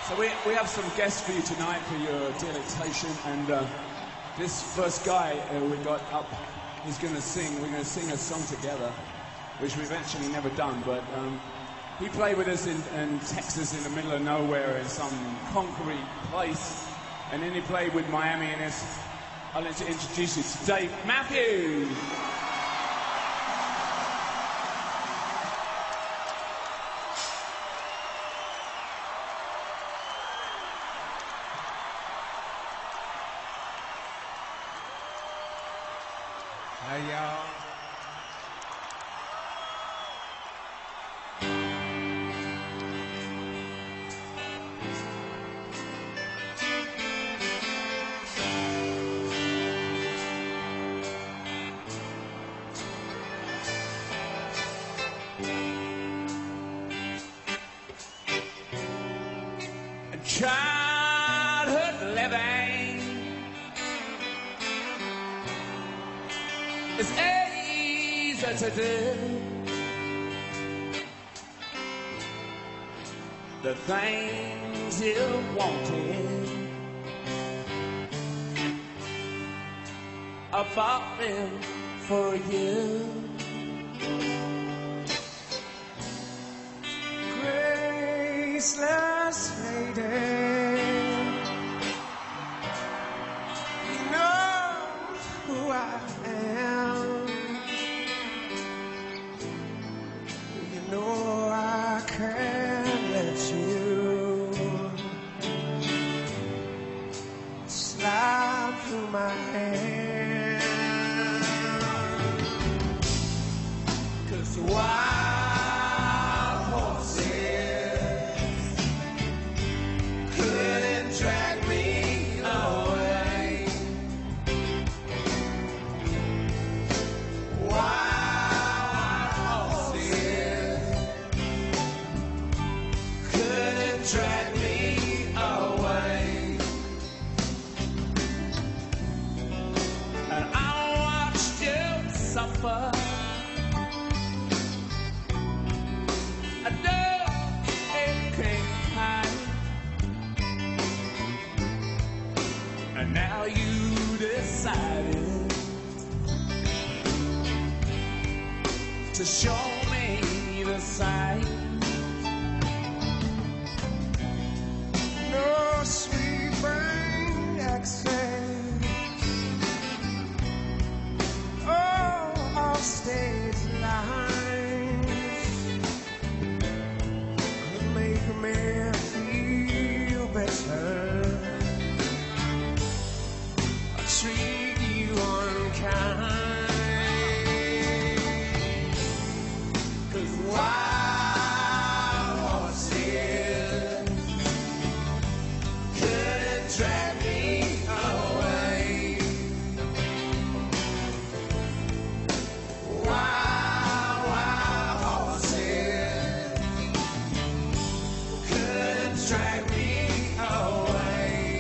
So we have some guests for you tonight for your delectation, and this first guy we got up, he's going to sing. We're going to sing a song together, which we've actually never done, but he played with us in Texas in the middle of nowhere in some concrete place, and then he played with Miami, and I'll let you introduce you to Dave Matthews. Hey, y'all. Childhood living is easy to do. The things you wanted are falling for you. Graceless lady, you know who I am. You know I can't let you slide through my hands. 'Cause wild horses couldn't drag me away. Wild horses couldn't drag me away. And I watched you suffer. I know it came time, and now you decided to show me the sign. No sweet brain accent. Oh, all stage lines could make me feel better. I treat you unkind. 'Cause wild horses couldn't drag me away. Wild horses couldn't drag me away.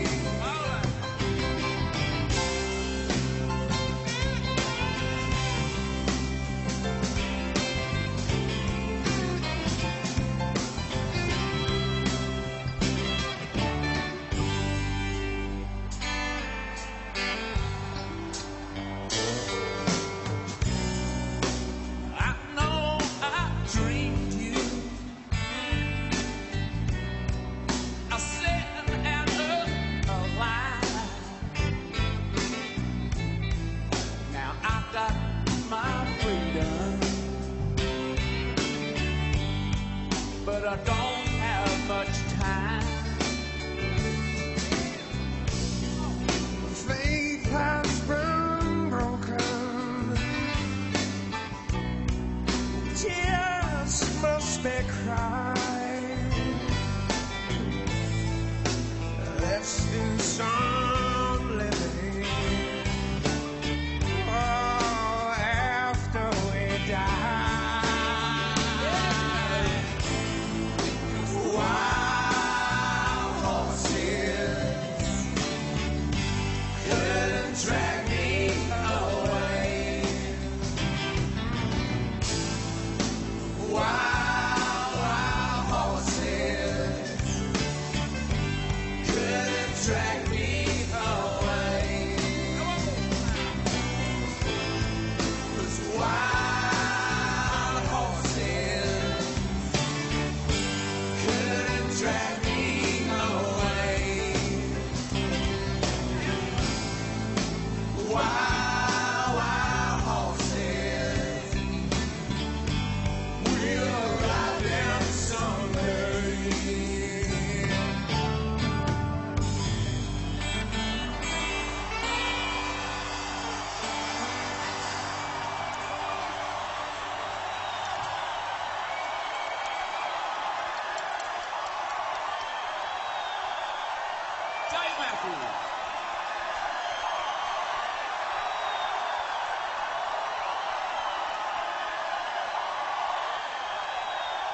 I know I dreamed you. I sit and alive. Now I've got my freedom, but I don't have much time. Faith has been broken. Tears must be cried. Let's do some